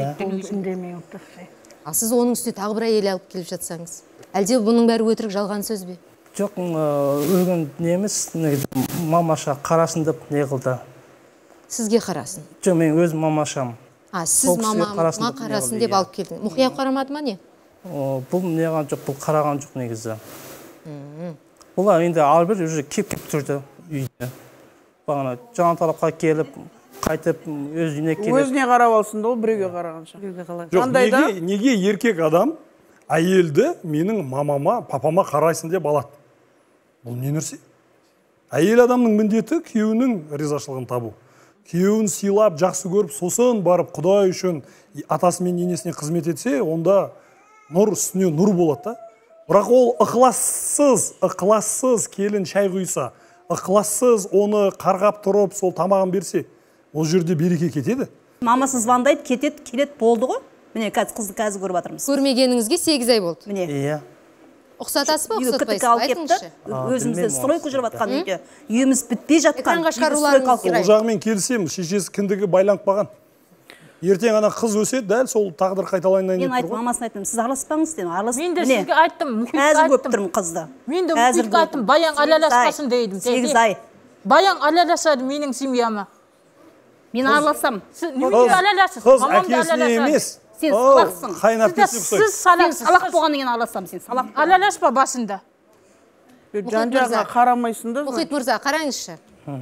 Ал сіз оның үстіне тағы бір әйел алып келіп жатсаңыз, әлде бұның бәрі өтірік жалған сөз бе? Жоқ, өлген немес, мамаша қарасын деп не қылды. Сізге қарасын? Жоқ, мен өз мамашам. А, сіз мамама қарасын деп алып келдің. Мұхия қарамады ма не? Бұл неған жоқ, бұл қараған жоқ негізі. Бұл енді албір уже кеп-кеп тұрды үйде. Бағана жаңа талапқа келіп, қайтып өз үйіне келіп. Өзіне қарап алсын да, ол біреуге қарағанша. Жоқ, неге еркек адам әйелді менің мамама, папама қарайсын деп алады? Бұл не нәрсе? Әйел адамның міндеті күйеуінің ризашылығын табу. Күйеуін сыйлап, жақсы көріп, сосын барып Құдай үшін атасы мен енесіне қызмет етсе, онда нұр үстіне нұр болады да. Бірақ ол ықылассыз, ықылассыз келін шай құйса, ықылассыз оны қарғап тұрып, сол тамағын берсе, ол жерде береке кетеді. Мамасы звондайды, кетеді, келеді, болды ғой. Міне, қызды қазір көріп жатырмыз. Көрмегеніңізге сегіз ай болды. Міне. Иә. Ұқсатасыз ба, ұқсатпайсыз ба? Айтыңызшы. Өзімізде стройка жүріп жатқан үйде. Үйіміз бітпей жатқан. Экранға шығаруларыңыз Ол жағымен келісемін, шешесі кіндігі байланып қалған. ертең ана қыз өседі, дәл сол тағдыр қайталайын мен айттым, мамасына айттым, сіз араласпаңыз дедім, араласып. Мен де сізге айттым, Мұхитқа айттым. Қазір көп айттым. тұрмын қызды. Мен де Мұхитқа айттым, баян араласпасын дейдім. сегіз ай. Баян араласады менің семьяма. Мен араласам. Неге араласыз? Қыз әкесіне емес. Сен салақсың. Қайнап кетсе ұқсайды. Сіз салақсыз. Салақ болғаннан кейін араласам, сен салақ. Араласпа басында. Жан-жағына қарамайсың да. Мұхит мырза, қараңызшы.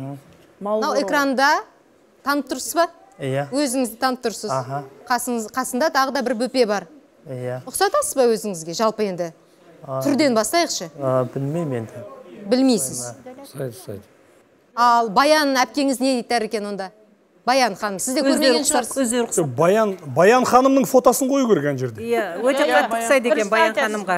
Мынау экранда танып тұрсыз ба? Иә. Өзіңізді танып тұрсыз. Қасында тағы да бір бөпе бар. Иә. Ұқсатасыз ба өзіңізге, жалпы енді? Түрден бастайықшы. Білмеймін енді. Білмейсіз. Ұқсайды, ұқсайды. Ал Баян әпкеңіз не дейді екен онда? Баян ханым, сіз де көрмеген шығарсыз. Баян, Баян ханымның фотосын қою керек ана жерде. Иә, өте қатты ұқсайды екен Баян ханымға.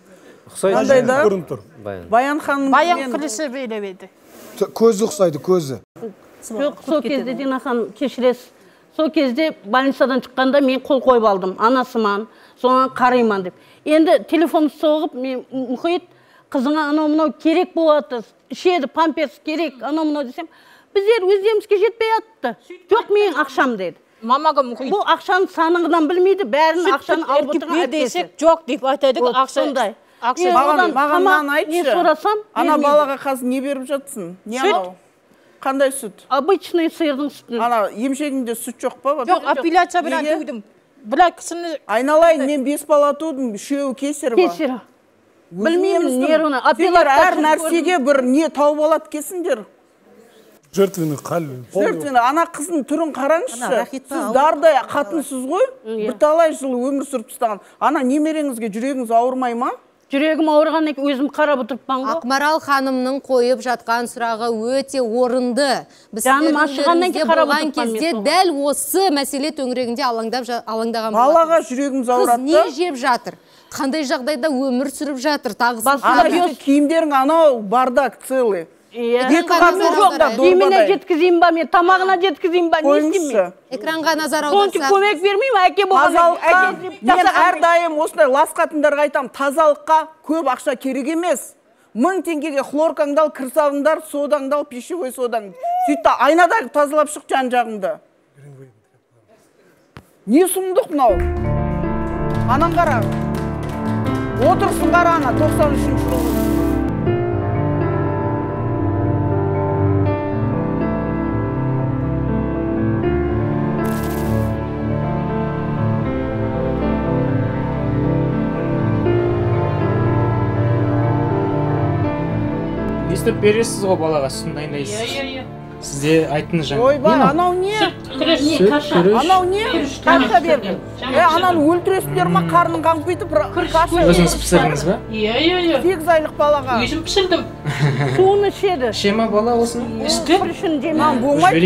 Қандай да? Көрініп тұр. Баян ханым. Баян қылышы белеп еді. Көзі ұқсайды, көзі. Жоқ, сол кезде Дина ханым кешіресіз. Сол кезде больницадан шыққанда мен қол қойып алдым, анасыман, соған қарайман деп. Енді телефон соғып, мен Мұхит, қызыңа анау мынау керек болады, ішеді, памперс керек, анау мынау десем, біздер өздерімізге жетпей атты. Жоқ, мен ақшам деді. Мамаға Мұхит. Бұл ақшаны саныңыздан білмейді, бәрін ақшаны алып отырған әкесі. Жоқ деп айтады, ақша. Сондай. Маған маған айтшы. Ана балаға қазір не беріп жатсың? Не анау? Қандай сүт? Обычный сырдың сүтін. Ана емшегінде сүт жоқ па? Жоқ, апелляция білән тудым. Бірақ кісіні... Айналайын, мен бес бала тудым, үшеуі кесір ба? Кесір. Білмеймін, нервіні. Сендер әр нәрсеге бір не тауып алады кесіңдер. Жертвенный қаль. Жертвенный. Ана қыздың түрін қараңызшы. Сіз дардай қатынсыз ғой? Бірталай жыл өмір сүріп тастаған. Ана немереңізге жүрегіңіз ауырмай ма? Жүрегім ауырғаннан кейін өзім қарап отырппан ғой. Ақмарал ханымның қойып жатқан сұрағы өте орынды. Жаным ашығаннан кейін қарап отырппан кезде дәл осы мәселе төңірегінде алаңдаған болатын. Балаға жүрегіміз ауырады. Қыз не жеп жатыр? Қандай жағдайда өмір сүріп жатыр? Ана киімдерің анау бардак целый. Киіміне жеткізейін ба, мен тамағына жеткізейін ба, не істеймін? Экранға назар аударса. Көмек бермеймін, әке болғаннан. Мен әрдайым осындай лас қатындарға айтам, тазалыққа көп ақша керек емес. Мың теңгеге хлоркаңды ал, кірсабыңдар, содаңды ал, пищевой содаң. Сөйтті айнадағы тазалап шық жан жағыңды. Не сұмдық мынау? Анан қара. Отырсын қара ана, тоқсан үшінші жылғы. Естіп бересіз ғой балаға сүтін дайындайсыз. Иә, иә, иә. Сізде айттыңыз жаңа. Ойбай, анау не? Анау не? Каша берді. Е, ананы өлтіресіңдер ма, қарның қаңқитып каша. Өзіңіз пісірдіңіз ба? Иә, иә, иә. сегіз айлық балаға. Өзім пісірдім. Суын ішеді. Іше ма бала осын? Ішті. Мам,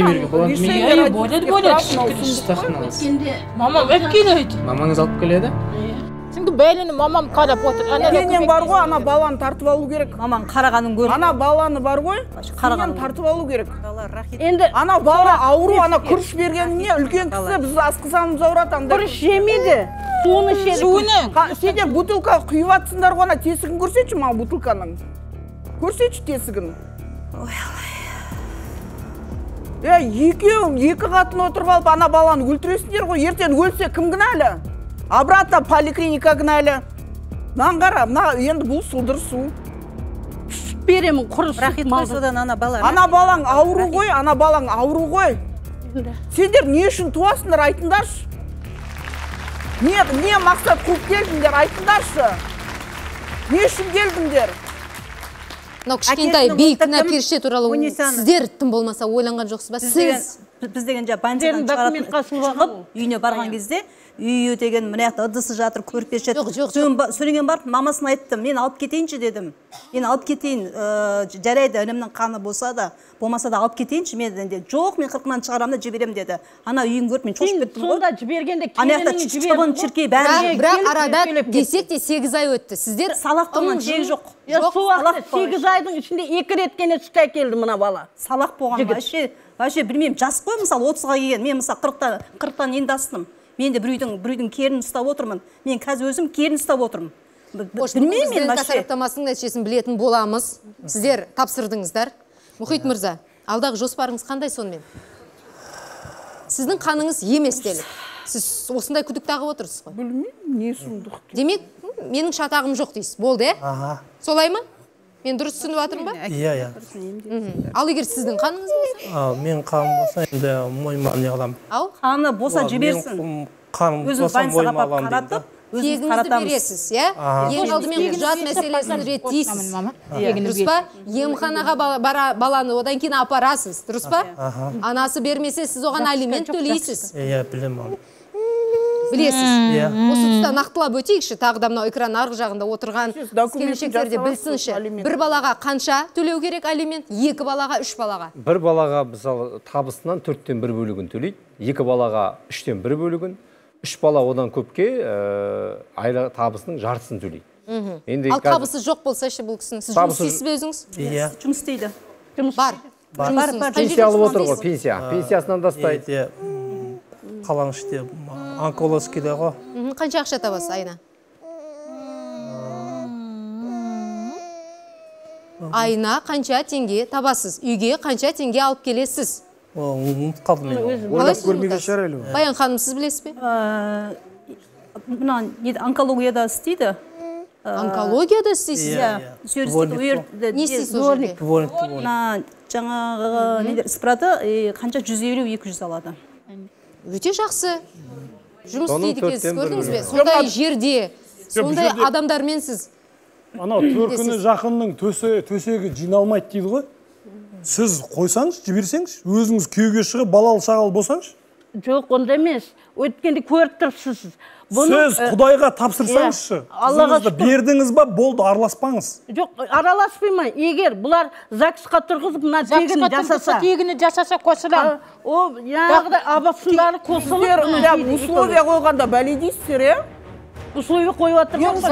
болмайды. Мамам әпкелейді. Мамаңыз алып келеді? Çünkü бәліні мамам қарап отыр. Менен бар ғой, ана баланы тартып алу керек. Мамаң қарағанын көріп. Ана баланы бар ғой, қарағанын тартып алу керек. Енді ана бала ауру, ана күріш бергеніне үлкен кісі біз асқысанымыз ауырады андай. Күріш жемейді, суыны ішеді. Суыны? Сендер бутылка құйып атсыңдар ғой, ана тесігін көрсетші маған бутылканың. Көрсетші тесігін. Е, екеуің, екі қатын отырып алып ана баланы өлтіресіңдер ғой, ертең өлсе кім кінәлі? Обратно поликлиника кінәлі. Маған қара, енді бұл сұлдыр су. Беремін құрыс. Рахит қойсадан ана балаң. Ана балаң ауру ғой, ана балаң ауру ғой. Сендер не үшін туасыңдар айтыңдаршы. Не мақсат қуып келдіңдер айтыңдаршы. Не үшін келдіңдер? Мынау кішкентай бейкүнә періште туралы сіздер тым болмаса ойланған жоқсыз ба? Сіз біз деген жа больницадан шығып үйіне барған кезде үйі деген мына жақта ыдысы жатыр, көрпеш жатыр. Сөйлеген барып, мамасына айттым, мен алып кетейінші дедім. Мен алып кетейін, жарайды, інімнің қаны болса да, болмаса да алып кетейінші мен деді. Жоқ, мен қырқынан шығарамын да жіберем деді. Ана үйін көріп, мен шошып кеттім ғой. Сонда жібергенде келініне жіберді. Бірақ арада десек те сегіз ай өтті. Сіздер салақ болған жегі жоқ. сегіз айдың ішінде екі рет кене сүт әкелді мына бала. Салақ болған вообще, вообще білмеймін, жас қой, мысалы отызға келген, мен мысалы қырықтан енді астым. Мен де біреудің керін ұстап отырмын. Мен қазір өзім керін ұстап отырмын. Білмеймін мен вообще. Сараптамасының нәтижесін білетін боламыз. Сіздер тапсырдыңыздар. Мұхит мырза, алдағы жоспарыңыз қандай сонымен? сіздің қаныңыз емес делік. Сіз осындай күдік тағып отырсыз ғой? Білмеймін, не сұмдық. Демек, менің шатағым жоқ дейсіз. Болды, ә? Солай ма? Мен дұрыс түсініп жатырмын ба? Иә, иә. Ал егер сіздің қаныңыз болса? Мен қаным болса, енді мойыма не қыламын. Ау? Қаны болса жіберсін. Қаным болса мойыма аламын дейді. Тегіңізді бересіз, иә? Ең алдымен құжат мәселесін реттейсіз. Дұрыс па? Емханаға баланы одан кейін апарасыз, дұрыс па? Анасы бермесе, сіз оған алимент төлейсіз. Иә, білем оны. Білесіз? Осы тұста нақтылап өтейікші, тағы да мынау экран арғы жағында отырған келіншектерде білсінші. Бір балаға қанша төлеу керек алимент? Екі балаға, үш балаға? Бір балаға мысалы табысынан төрттен бір бөлігін төлейді, екі балаға үштен бір бөлігін, үш бала одан көпке айла табысының жартысын төлейді. Ал табысы жоқ болса ше бұл кісінің, сіз жұмыс істейсіз бе өзіңіз? Иә. Жұмыс істейді. Бар. Пенсия алып отыр ғой, пенсия. Пенсиясынан дастайды. Қалаң іште онкологияда ғой. Қанша ақша табасыз айына? Айына қанша теңге табасыз? Үйге қанша теңге алып келесіз? Ұмытып қалдым мен. Ойлап көрмеген шығар әлі. Баян ханым, сіз білесіз бе? Мына онкологияда істейді. Онкологияда істейсіз? Не істейсіз ол жерде? Жаңағы спраты қанша жүз елу екі жүз алады. Өте жақсы. Жұмыс істейді екенсіз, көрдіңіз бе? Сондай жерде, сондай адамдармен сіз. Анау төркіні жақынның төсегі жиналмайды дейді ғой. Сіз қойсаңыз, жіберсеңіз, өзіңіз күйеуге шығып, балалы шағалы болсаңыз? Жоқ, онда емес. Өткенде көріп тұрсыз. Сіз Құдайға тапсырсаңызшы. Сізіңізді бердіңіз ба, болды, араласпаңыз. Жоқ, араласпаймын. Егер бұлар ЗАГСқа тұрғызып, мына тегін жасаса. Тегіні жасаса қосылам. О, яғыда абасындары қосылып. Условия қойғанда бәле дейсіздер, е? Условия қойып отырған.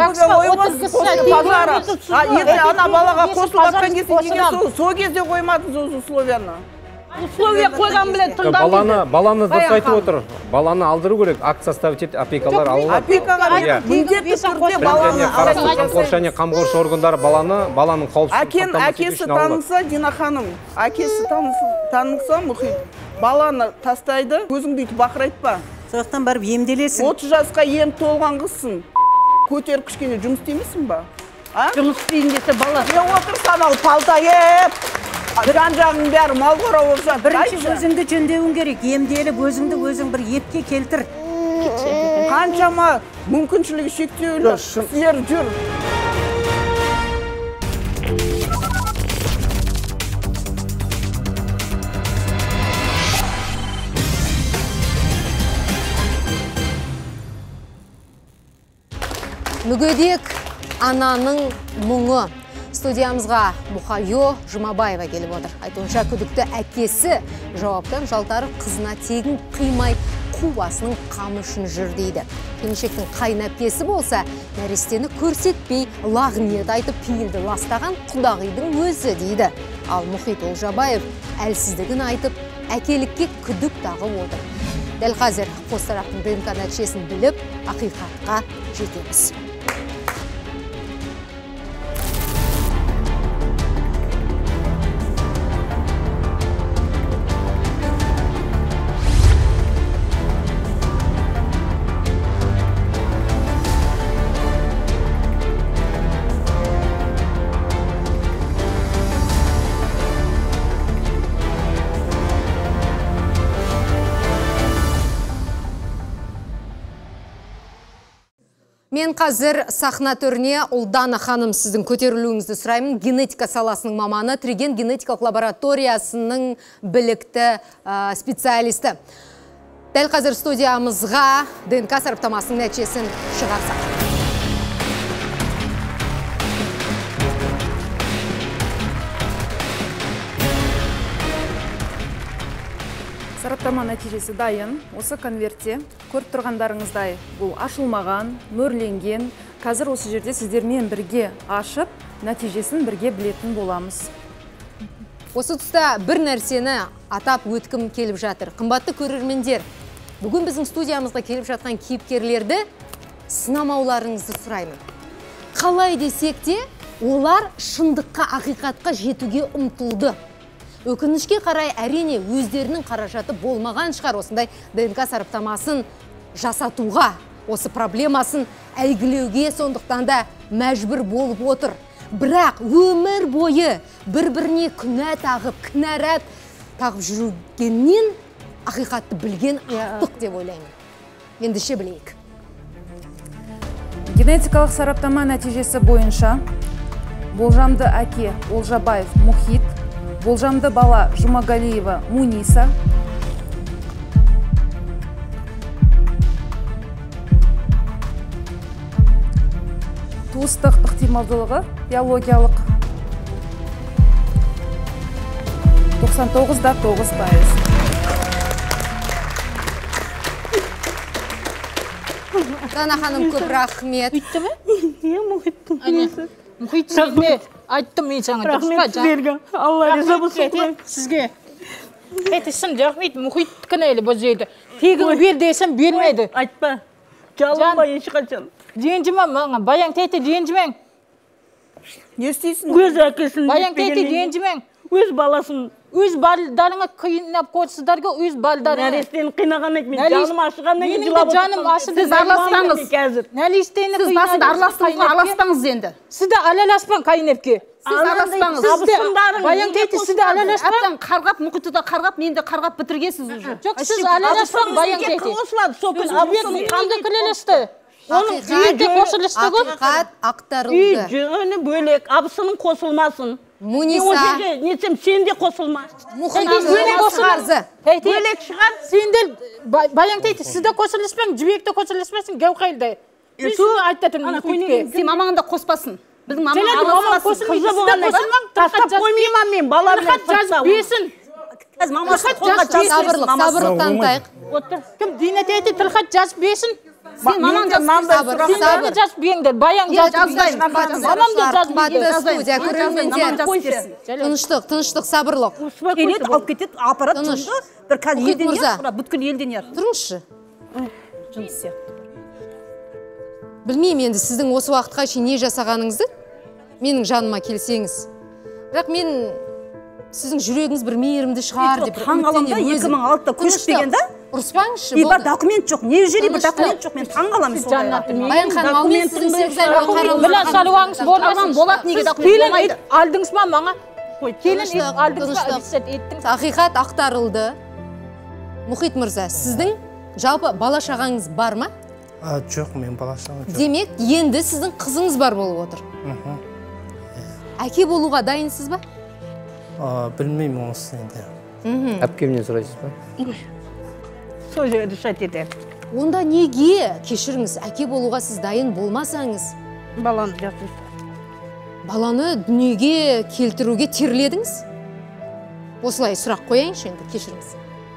Ертең ана балаға қосылып жатқан кезде сол кезде қоймадыңыз условияны. Условия қойған біле тыңдау. Баланы дұрыс айтып отыр. Баланы алдыру керек, акт составить етіп, опекалар алуға. Опекаға міндетті түрде баланы қоршане қамқоршы органдары баланың қауіпсіздігін әкесі танылса, Дина ханым, әкесі танылса, Мұхит, баланы тастайды, өзіңді үйтіп бақырайды па? Соқтан барып емделесің. отыз жасқа ем толған қызсың. Көтер кішкене жұмыс істемейсің ба? Жұмыс істейін десе бала. Не отырсан ал палта еп, жан-жағың бәрі мал қора болса. Бірінші өзіңді жөндеуің керек, емделіп өзіңді өзің бір епке келтір. Қаншама мүмкіншілігі шектеулі кісілер жүр. Мүгедек ананың мұңы. Студиямызға Мұхайо Жұмабаева келіп отыр. Айтуынша күдікті әкесі жауаптан жалтарып қызына тегін қимай қу басының қамы үшін жүр дейді. Келіншектің қайынәпкесі болса, нәрестені көрсетпей, лағниет айтып пейілді ластаған құдағидың өзі дейді. Ал Мұхит Олжабаев әлсіздігін айтып, әкелікке күдік тағып отыр. Дәл қазір қос тараптың ДНК нәтижесін біліп, ақиқатқа жетеміз. Мен қазір сахна төріне Ұлдана ханым сіздің көтерілуіңізді сұраймын. Генетика саласының маманы, Триген генетикалық лабораториясының білікті специалисті. Дәл қазір студиямызға ДНК сараптамасының нәтижесін шығарсақ. Сараптама нәтижесі дайын. Осы конвертте көріп тұрғандарыңыздай бұл ашылмаған, мөрленген. Қазір осы жерде сіздермен бірге ашып, нәтижесін бірге білетін боламыз. Осы тұста бір нәрсені атап өткім келіп жатыр. Қымбатты көрермендер, бүгін біздің студиямызға келіп жатқан кейіпкерлерді сынамауларыңызды сұраймын. Қалай десек те, олар шындыққа, ақиқатқа жетуге ұмтылды. Өкінішке қарай әрине өздерінің қаражаты болмаған шығар осындай ДНК сараптамасын жасатуға, осы проблемасын әйгілеуге, сондықтан да мәжбүр болып отыр. Бірақ өмір бойы бір-біріне күнә тағып, кінәрат тағып жүргеннен ақиқатты білген артық деп ойлаймын. Ендіше білейік. Генетикалық сараптама нәтижесі бойынша болжамды әке Олжабаев Мұхит, болжамды бала Жұмағалиева Муниса, туыстық ықтималдылығы биологиялық тоқсан тоғыз да тоғыз пайыз. Дана ханым, көп рахмет. Үйтті ме? Е, Мұхиттың несі. Мұхит сізге айттым мен саңа. Рахмет сіздерге. Алла риза болсын. Сізге. Әйтісін, рахмет, Мұхит кінәлі бұл жерді. Тегін бер десем бермеді. Айтпа. Жалынба ешқашан. Ренжіме маңа, баян тәйті ренжімең. Не істейсің? Өз әкесін. Баян тәйті ренжімең. Өз баласын. Өз балдарыңа қиынап қойсыздарға өз балдарыңа. Нәрестені қинаған ек, мен жаным ашыған ек, жылап жаным ашыды. Сіз араласпаңыз. Нәлестені сіз басында араластыңыз, араласпаңыз енді. Сізді алаласпаң қайынепке. Сіз араласпаңыз. Баян тәйті сізді алаласпаң. Әптен қарғап, мұқиты да қарғап, мен де қарғап бітіргенсіз уже. Жоқ, сіз алаласпаң баян тәйті. Қанды күлелесті. Ақиқат ақтарылды. Үй жөні бөлек, абысының қосылмасын. Муниса. Несем, сен де қосылма. Бөлек шығар. Сендер, баян тәйті, сізді қосылыспаң, жібекті қосылыспасын, гәу қайлды. Біз соны айттатын мұхитке. Сен мамаңда қоспасын. Біздің мамаң араласпасын. Қызы болғанда, тастап қоймейма мен, балар мен жазып бесін. Сабырлық, сабырлық танытайық. Кім Дина тәйті тілхат жазып бесін. Сен мамаң Сен жазып беңдер, баян жазып бесін. Мамам да жазып беңдер. Тыныштық, тыныштық, сабырлық. Келет, алып кетет, апарат, тұнды. Бір қазір елден ер, бүткіл елден ер. Тұрыңызшы. Жыныс сияқты. Білмеймін енді сіздің осы уақытқа шейін не жасағаныңызды менің жаныма келсеңіз. Бірақ мен сіздің жүрегіңіз бір мейірімді шығар деп таңғаламда екі мың алтыда көшіп деген да? Ұрыспаңызшы. И бар документ жоқ, не жері бір документ жоқ, мен таңғаламын солай. Баян ханым, ал мен сіздің сегіз айға қаралып Білән шаруаңыз болмасын. Болады неге документ болмайды. Алдыңыз ма маңа? Келін алдыңыз еттіңіз. Ақиқат ақтарылды. Мұхит мырза, сіздің жалпы бала шағаңыз бар ма? Жоқ, мен бала шағам жоқ. Демек, енді сіздің қызыңыз бар болып отыр. Әке болуға дайынсыз ба? Білмеймін онысы енді. Әпкемнен сұрайсыз ба? Сол жерді шат етер. Онда неге, кешіріңіз, әке болуға сіз дайын болмасаңыз? Баланы жасырса. Баланы дүниеге келтіруге терледіңіз? Осылай сұрақ қояйыншы енді, кешіріңіз.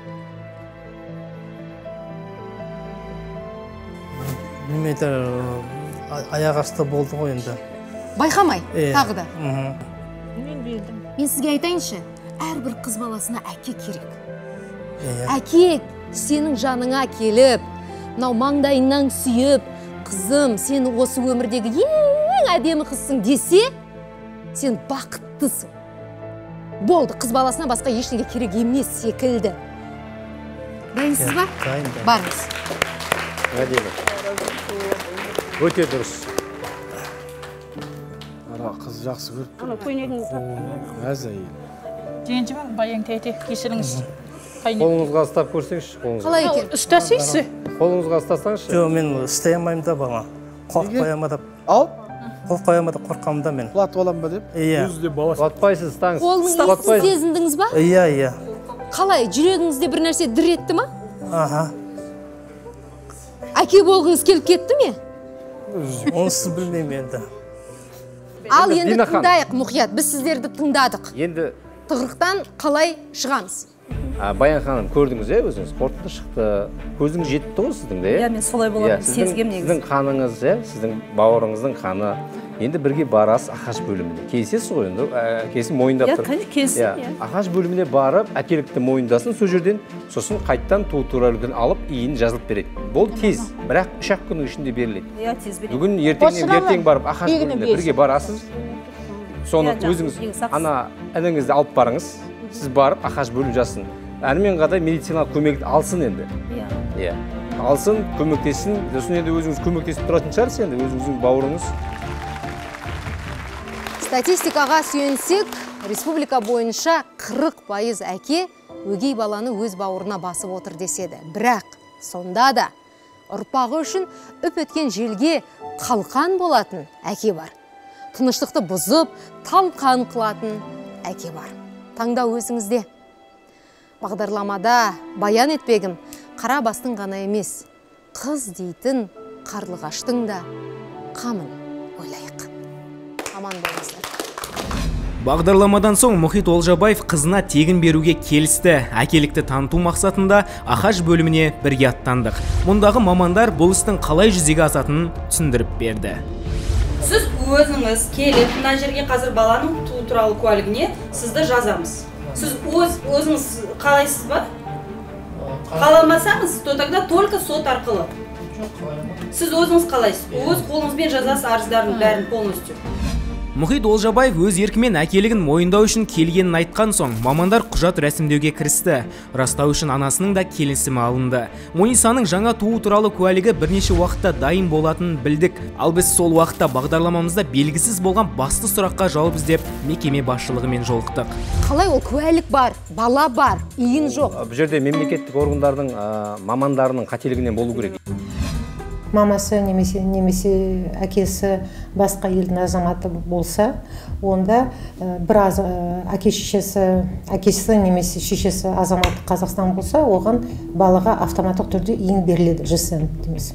Білмейді, аяқ асты болды ғой енді. Байқамай, тағы да. Мен білдім. Мен сізге айтайыншы, әрбір қыз баласына әке керек. Әке сенің жаныңа келіп, мынау маңдайыңнан сүйіп, қызым, сен осы өмірдегі ең әдемі қызсың десе, сен бақыттысың. Болды, қыз баласына басқа ештеңе керек емес секілді. Дайынсыз ба? Дайын. Барыңыз. Әдемі. Өте дұрыс. Қыз жақсы көріп тұр. Ана көйнегін Әз әйел. Ренжімең, баян тәйті, кешіріңіз. Қолыңызға ұстап көрсеңізші, қолыңызға. Қалай екен? Ұстасайсыз? Қолыңызға ұстасаңызшы. Жоқ, мен істей алмаймын да бала. Қорқып қоямын да. Ал? Қорқып қоямын да, қорқамын да мен. Құлатып аламын ба деп? Иә. Құлатпайсыз, ұстаңыз. Қолының естісін сезіндіңіз ба? Иә, иә. Қалай, жүрегіңізде бір нәрсе дір етті ма? Аха. Әке болғыңыз келіп кетті ме? Онсыз білмеймін енді. Ал енді тыңдайық, Мұқият, біз сіздерді тыңдадық. Енді Тығырықтан қалай шығамыз? Баян ханым, көрдіңіз е, өзіңіз қорытынды шықты. Көзіңіз жетті ғой сіздің де? Иә, мен солай боламын, сезгем негізі. Сіздің қаныңыз, сіздің бауырыңыздың қаны. Енді бірге барасыз Ақаш бөліміне. Келісесіз ғой енді, келісім мойындап тұр. Иә, келісім, иә. Ақаш бөліміне барып, әкелікті мойындасын, сол жерден сосын қайттан туу туралы алып, иін жазылып береді. Бұл тез, бірақ үш ақ күннің ішінде беріледі. Иә, тез береді. Бүгін ертеңнен ертең барып Ақаш бөліміне бірге барасыз. Соны өзіңіз ана ініңізді алып барыңыз. сіз барып ақаш бөлім жасын. Әрмен қадай медициналық көмек алсын енді. Иә. Алсын, көмектесін. Сосын енді өзіңіз көмектесіп тұратын шығарсыз енді, өзіңіздің бауырыңыз. Статистикаға сүйенсек, республика бойынша қырық пайыз әке өгей баланы өз бауырына басып отыр деседі. Бірақ сонда да ұрпағы үшін үп өткен желге қалқан болатын әке бар. Тыныштықты бұзып, талқан қылатын әке бар. Таңдау өзіңізде. Бағдарламада баян етпегім, қара бастың ғана емес, қыз дейтін қарлығаштың да қамын ойлайық. Аман болыңыздар. Бағдарламадан соң Мұхит Олжабаев қызына тегін беруге келісті. Әкелікті таныту мақсатында Ахаш бөліміне бірге аттандық. Мұндағы мамандар бұл істің қалай жүзеге асатынын түсіндіріп берді. Сіз өзіңіз келіп, мына жерге қазір баланың туу туралы куәлігіне сізді жазамыз. Сіз өз өзіңіз қалайсыз ба? Қаламасаңыз, то тогда только сот арқылы. Сіз өзіңіз қалайсыз? Өз қолыңызбен жазасыз арыздардың бәрін полностью. Мұхит Олжабаев өз еркімен әкелігін мойындау үшін келгенін айтқан соң, мамандар құжат рәсімдеуге кірісті. Растау үшін анасының да келісімі алынды. Мунисаның жаңа туу туралы куәлігі бірнеше уақытта дайын болатынын білдік. Ал біз сол уақытта бағдарламамызда белгісіз болған басты сұраққа жауап іздеп мекеме басшылығымен жолықтық. Қалай ол куәлік бар, бала бар, иін жоқ? Бұл жерде мемлекеттік органдардың мамандарының қателігінен болу керек. Мамасы немесе немесе әкесі басқа елдің азаматы болса, онда бір әке шешесі, әкесі немесе шешесі азаматы Қазақстан болса, оған балаға автоматтық түрде иін беріледі, жесін дейміз.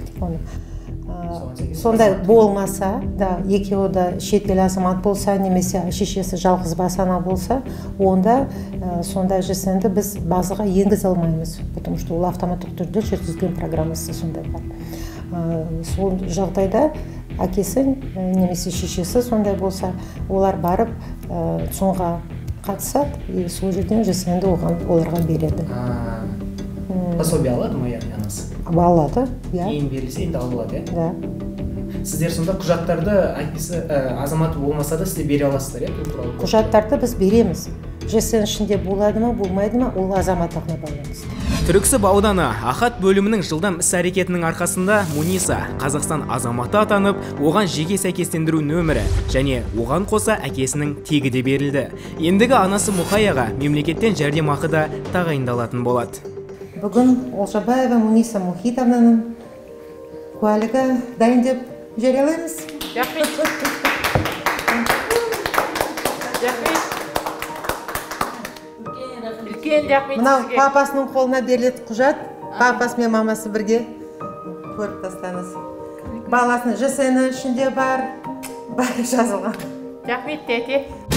Сондай болмаса, да екеуі де шетел азамат болса, немесе шешесі жалғыз басана болса, онда сондай жесінді біз базаға енгізе алмаймыз, потому что ол автоматтық түрде жүргізілген программасы сондай бар. Сол жағдайда әкесі немесе шешесі сондай болса, олар барып соңға қатысады, и сол жерден жесінді оған оларға береді. Пособие алады ма яғни анасы? Алады, иә. Кейін берілсе енді алады, иә? Сіздер сонда құжаттарды әкесі азаматы болмаса да сіздер бере аласыздар, иә? Құжаттарды біз береміз. Жесін ішінде болады ма, болмайды ма, ол азаматтығына байланысты. Түрксіб ауданы Ахат бөлімінің жылдам іс-әрекетінің арқасында Муниса Қазақстан азаматы атанып, оған жеке сәйкестендіру нөмірі және оған қоса әкесінің тегі де берілді. Ендігі анасы Мұхаяға мемлекеттен жәрдемақы да тағайындалатын болады. Бүгін Олжабаева Муниса Мұхитовнаның куәлігі дайын деп жариялаймыз. Мынау папасының қолына берілетін құжат, папасы мен мамасы бірге көріп тастаңыз. Баласының жесені ішінде бар, бәрі жазылған. Рахмет, тете.